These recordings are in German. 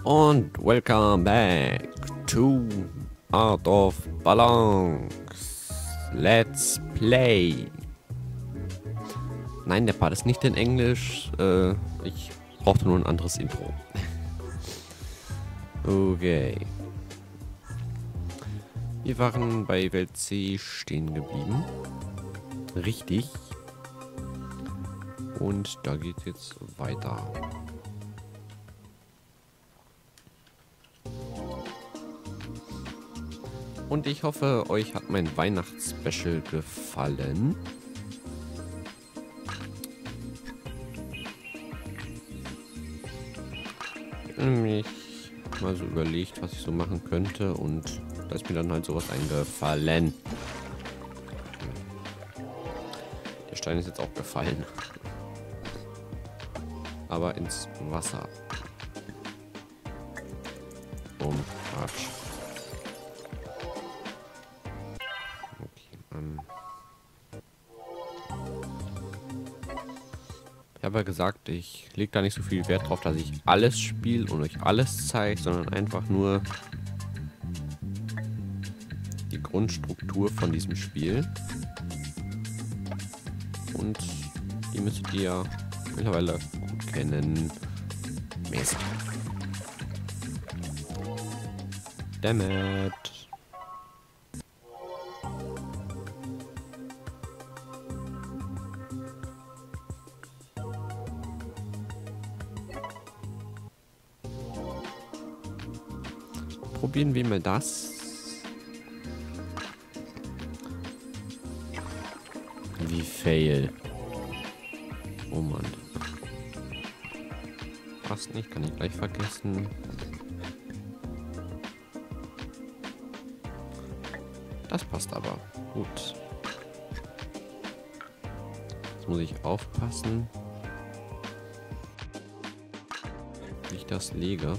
Und welcome back to Art of Balance. Let's play. Nein, der Part ist nicht in Englisch. Ich brauchte nur ein anderes Intro. Okay. Wir waren bei Welt C stehen geblieben. Richtig. Und da geht es jetzt weiter. Und ich hoffe, euch hat mein Weihnachtsspecial gefallen. Ich habe nämlich mal so überlegt, was ich so machen könnte, und da ist mir dann halt sowas eingefallen. Der Stein ist jetzt auch gefallen. Aber ins Wasser. Quatsch. Ich habe ja gesagt, ich lege da nicht so viel Wert drauf, dass ich alles spiele und euch alles zeige, sondern einfach nur die Grundstruktur von diesem Spiel. Und die müsstet ihr mittlerweile gut kennen. Mist. Damn it. Probieren wir mal das. Wie fail. Oh Mann. Passt nicht, kann ich gleich vergessen. Das passt aber. Gut. Jetzt muss ich aufpassen, wie ich das lege.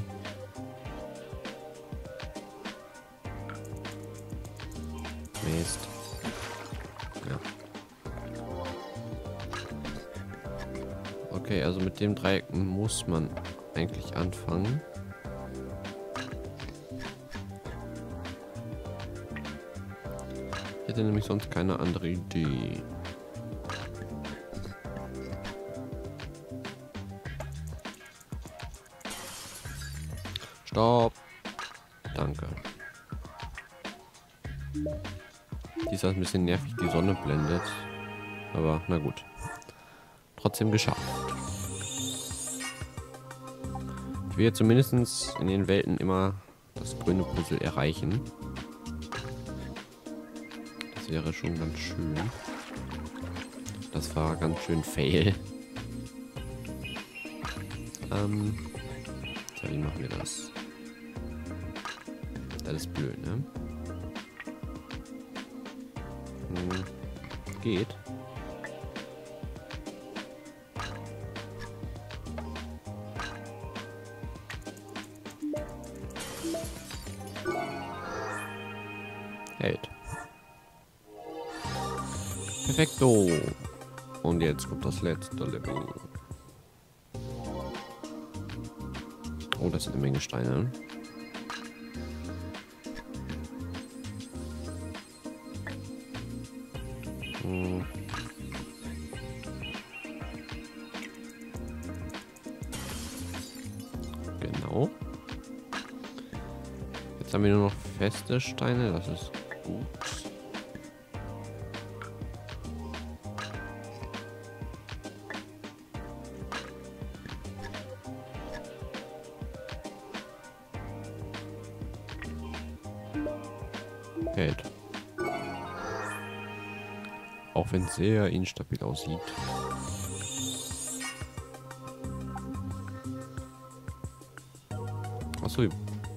Mist. Ja. Okay, also mit dem Dreieck muss man eigentlich anfangen. Ich hätte nämlich sonst keine andere Idee. Stopp. Danke. Die ist ein bisschen nervig, die Sonne blendet. Aber na gut. Trotzdem geschafft. Ich will zumindest in den Welten immer das grüne Puzzle erreichen. Das wäre schon ganz schön. Das war ganz schön fail. So, wie machen wir das? Das ist blöd, ne? Geht. Hält. Perfekto. Und jetzt kommt das letzte Level. Oh, das sind eine Menge Steine. Genau. Jetzt haben wir nur noch feste Steine. Das ist gut. Hält. Auch wenn es sehr instabil aussieht. Achso.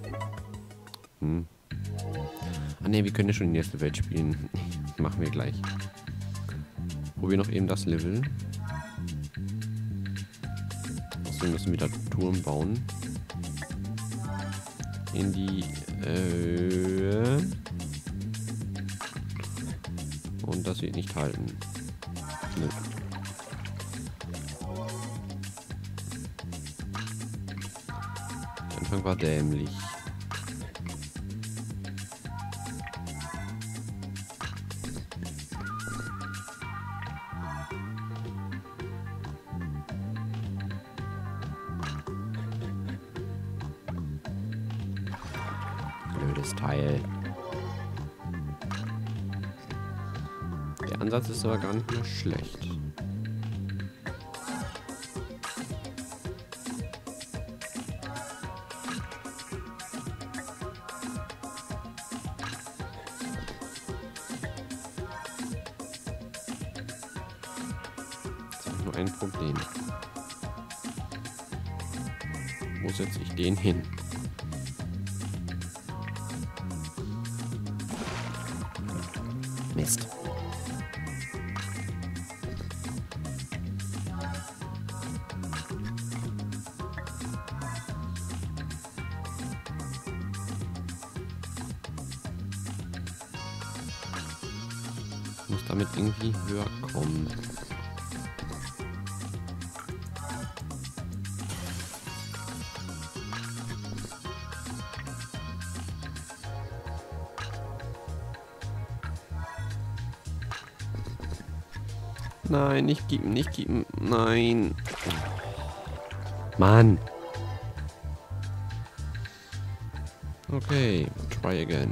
Ah ne, wir können ja schon die nächste Welt spielen. Machen wir gleich. Probieren noch eben das Level. Also wir müssen wieder Turm bauen. In die Höhe. Und das wird nicht halten. Nö. Der Anfang war dämlich. Blödes Teil. Der Ansatz ist aber gar nicht mehr schlecht. Jetzt habe ich nur ein Problem. Wo setze ich den hin? Mist. Ich muss damit irgendwie höher kommen. Nein, nicht geben, nicht geben. Nein. Mann. Okay, try again.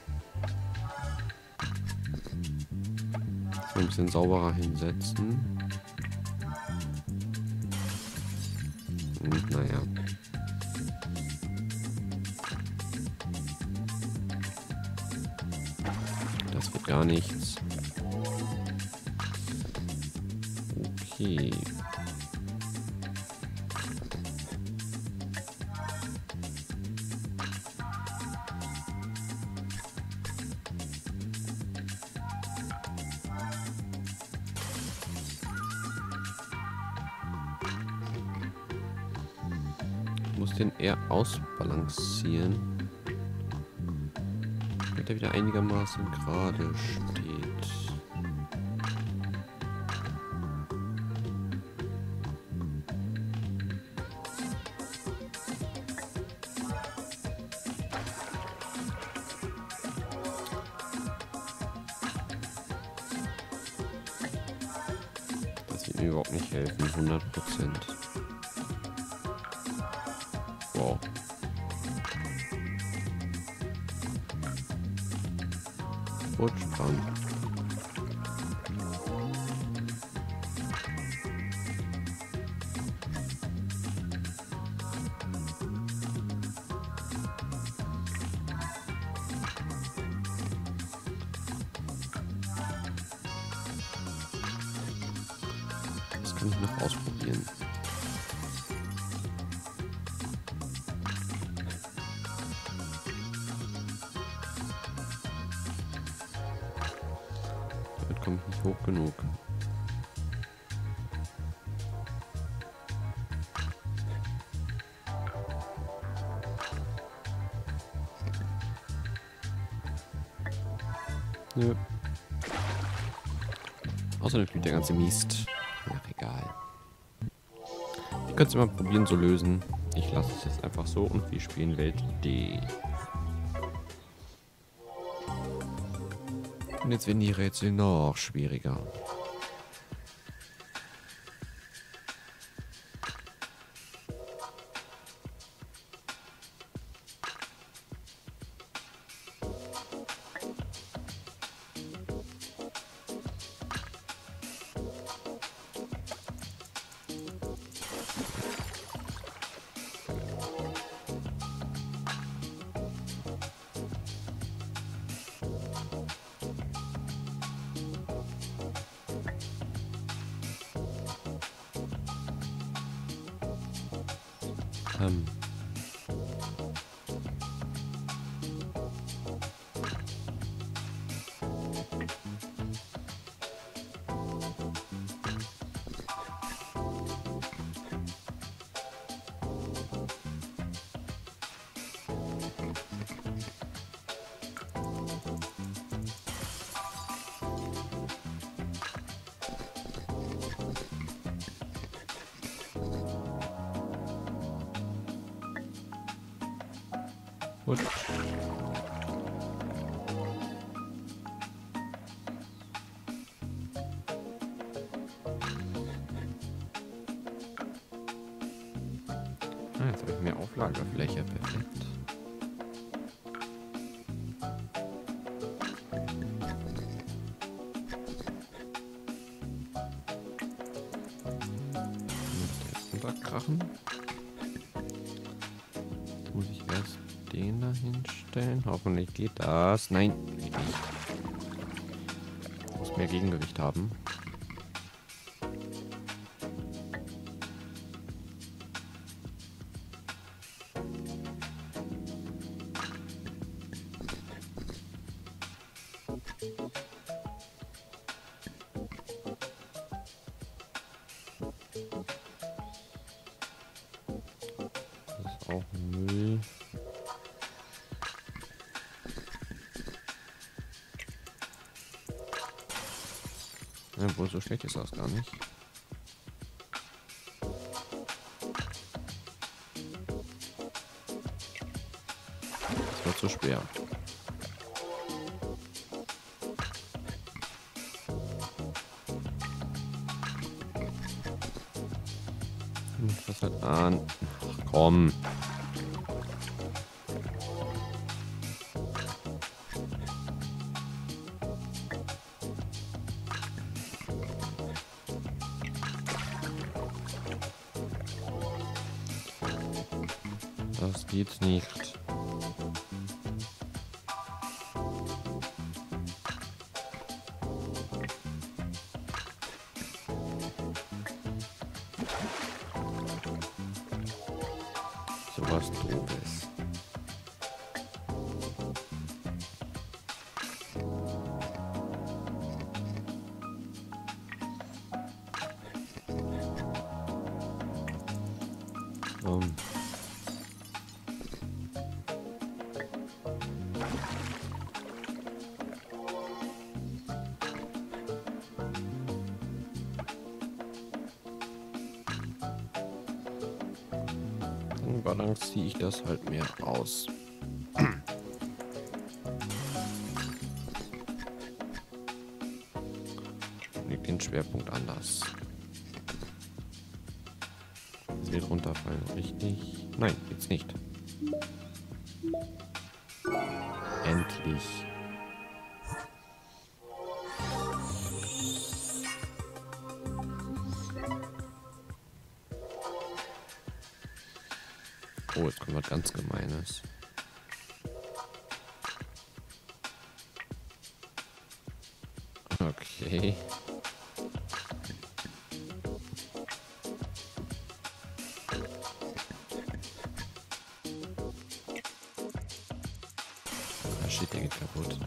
So ein bisschen sauberer hinsetzen. Naja. Das wird gar nichts. Okay. Ich muss den eher ausbalancieren, damit er wieder einigermaßen gerade steht. Das wird mir überhaupt nicht helfen, 100%. Wow. Rutschbahn. Das kann ich noch ausprobieren. Damit komme ich nicht hoch genug. Nö. Außerdem spielt der ganze Mist. Ach, egal. Ich könnte es mal probieren zu lösen. Ich lasse es jetzt einfach so und wir spielen Welt D. Und jetzt werden die Rätsel noch schwieriger. Ähm. Gut. Ah, jetzt habe ich mehr Auflagefläche. Perfekt. Krachen. Jetzt muss ich erst den da hinstellen. Hoffentlich geht das. Nein, geht nicht. Ich muss mehr Gegengewicht haben. Auch Müll. Ja, wohl so schlecht ist das gar nicht. Das wird zu schwer. Was halt an? Ach, komm. Das geht nicht. So was Doofes. Dann balanciere ich das halt mehr aus. Leg den Schwerpunkt anders. Das wird runterfallen, richtig? Nein, jetzt nicht. Endlich. Oh, jetzt kommt was ganz Gemeines. Okay. Ah, shit, der geht kaputt.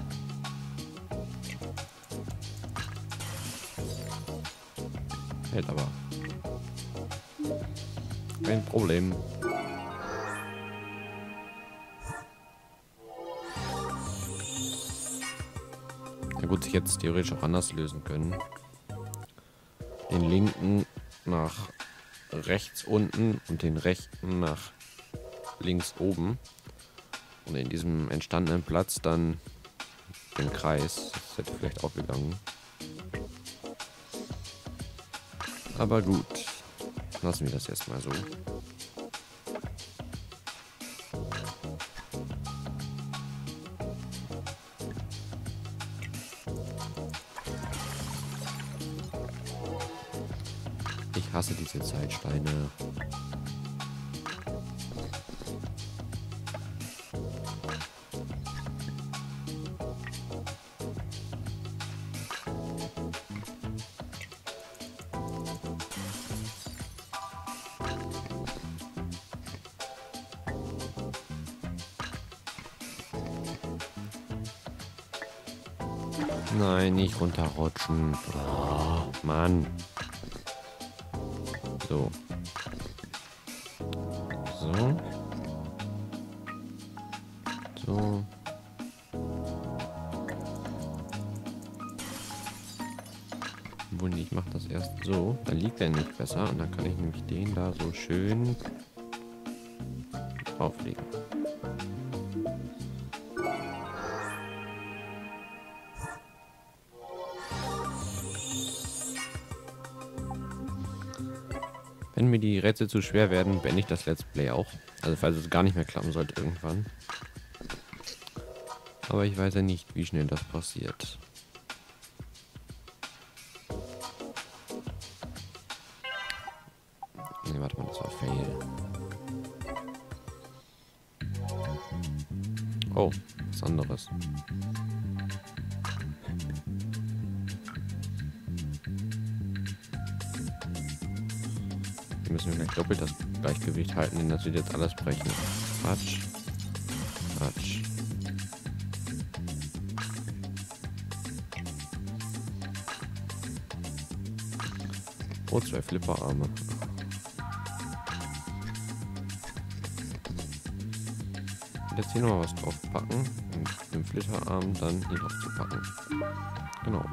Hält aber. Kein Problem. Ja gut, sich jetzt theoretisch auch anders lösen können. Den linken nach rechts unten und den rechten nach links oben. Und in diesem entstandenen Platz dann den Kreis. Das hätte vielleicht auch gegangen. Aber gut. Lassen wir das erstmal so. Ich hasse diese Zeitsteine. Nein, nicht runterrutschen. Oh, Mann. So. So. So. Obwohl, ich mache das erst so. Dann liegt er nicht besser. Und dann kann ich nämlich den da so schön auflegen. Wenn mir die Rätsel zu schwer werden, beende ich das Let's Play auch. Also falls es gar nicht mehr klappen sollte irgendwann. Aber ich weiß ja nicht, wie schnell das passiert. Ne, warte mal, das war Fail. Oh, was anderes. Hier müssen wir gleich doppelt das Gleichgewicht halten, denn das wird jetzt alles brechen. Quatsch. Quatsch. Oh, 2 Flipperarme. Jetzt hier noch was drauf packen und den Flitterarm dann hier drauf zu packen. Genau.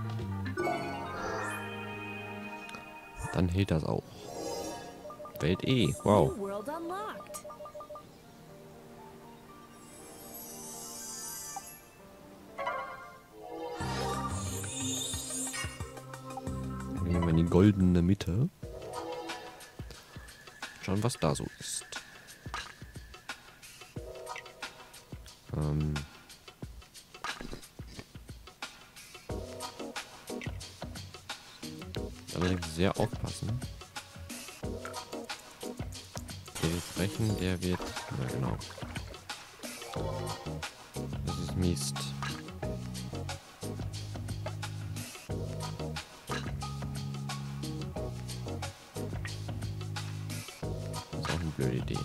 Dann hält das auch. Welt E. Wow. Dann gehen wir in die goldene Mitte. Schauen, was da so ist. Allerdings sehr aufpassen. Der wird brechen, der wird... Na genau. Das ist Mist. Das ist auch eine blöde Idee.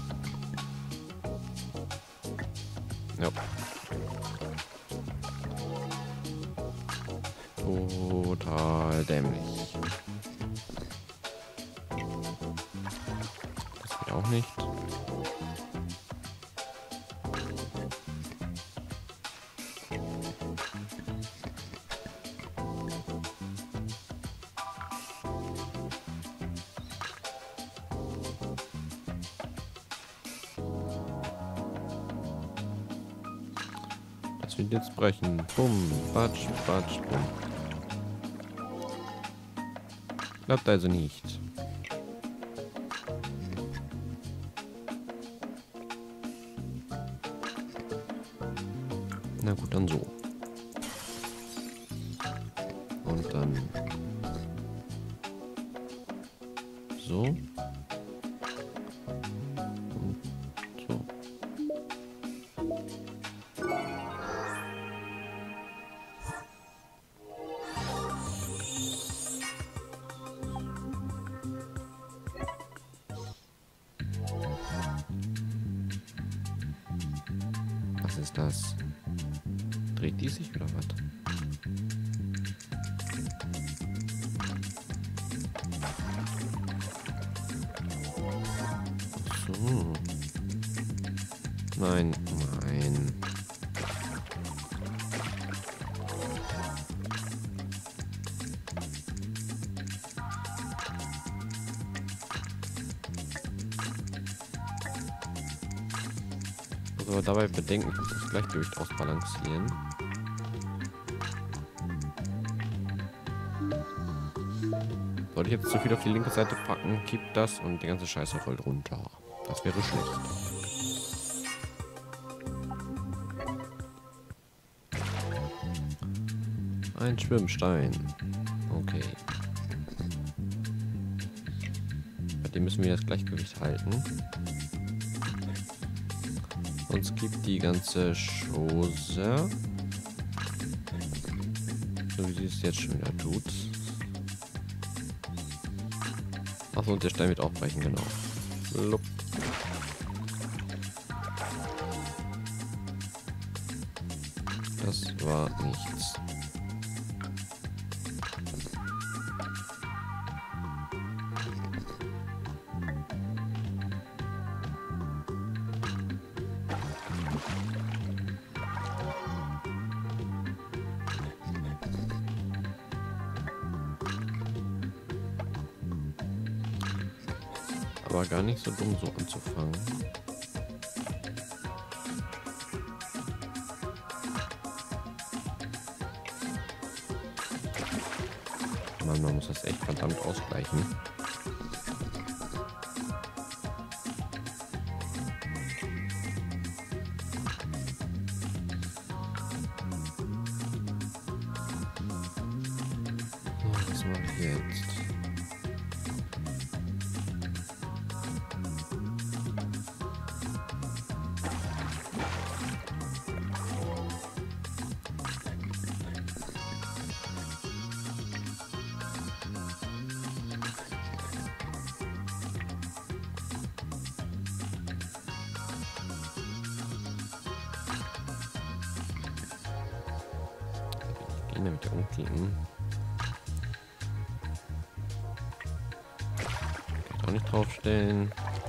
Ja. Total dämlich. Das geht auch nicht. Das wird jetzt brechen. Bumm, batsch, batsch, bumm. Klappt also nicht. Na gut, dann so. Und dann so. Und so. Was ist das? Dreht die sich oder was? Ach so. Nein, nein. Also dabei bedenken, ich muss das Gleichgewicht ausbalancieren. Sollte ich jetzt zu viel auf die linke Seite packen, kippt das und die ganze Scheiße rollt runter. Das wäre schlecht. Ein Schwimmstein. Okay. Bei dem müssen wir das Gleichgewicht halten. Sonst gibt die ganze Chose, so wie sie es jetzt schon wieder tut. Achso, und der Stein wird auch brechen, genau. Lupp. Das war nichts. Aber gar nicht so dumm, so anzufangen. Man muss das echt verdammt ausgleichen. Was mache ich jetzt? Nämlich da umklicken. Kann ich auch nicht draufstellen.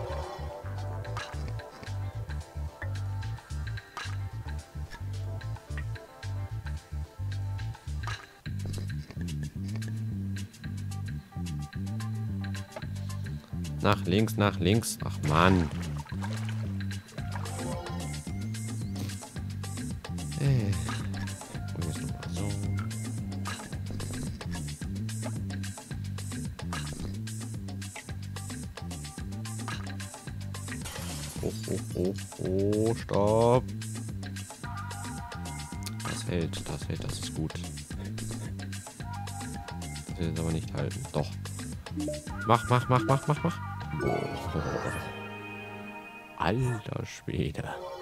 Nach links, nach links. Ach Mann. Oh, stopp. Das hält, das ist gut. Das will jetzt aber nicht halten. Doch. Mach. Boah. Alter Schwede.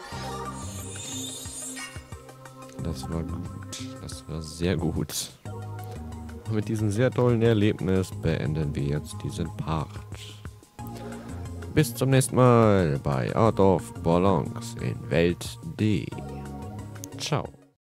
Das war gut. Das war sehr gut. Und mit diesem sehr tollen Erlebnis beenden wir jetzt diesen Part. Bis zum nächsten Mal bei Art of Balance in Welt D. Ciao.